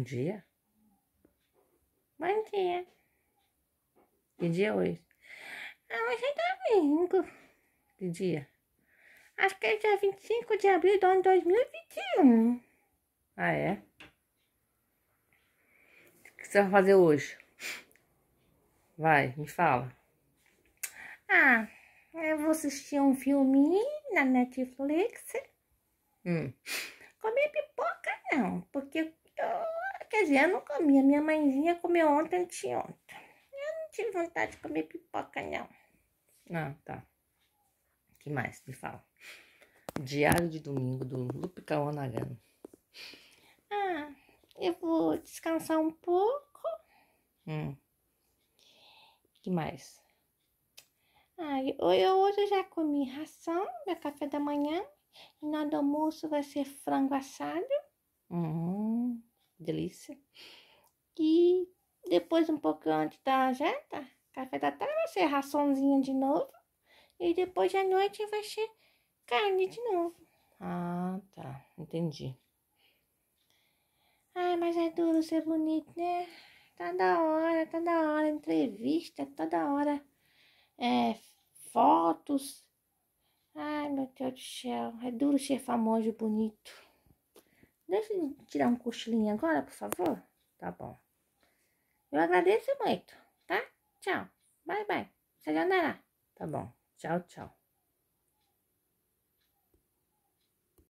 dia? Bom dia. Que dia é hoje? Hoje é domingo. Que dia? Acho que é dia 25 de abril do ano 2021. Ah, é? O que você vai fazer hoje? Vai, me fala. Eu vou assistir um filminho na Netflix. Comer pipoca não, porque quer dizer, eu não comi. A minha mãezinha comeu ontem, anteontem. Eu não tive vontade de comer pipoca, não. Ah, tá. O que mais? Me fala. Diário de domingo do Lupe Cauã Nagano. Eu vou descansar um pouco. Que mais? Hoje eu já comi ração, meu café da manhã. E na hora do almoço vai ser frango assado. Delícia. E depois, um pouco antes da janta, café da tarde vai ser raçãozinha de novo. E depois à noite vai ser carne de novo. Ah, tá. Entendi. Mas é duro ser bonito, né? Toda hora entrevista, toda hora fotos. Ai, meu Deus do céu. É duro ser famoso e bonito. Deixa eu tirar um cochilinho agora, por favor. Tá bom. Eu agradeço muito, tá? Tchau. Bye, bye. Sayonara. Tá bom. Tchau, tchau.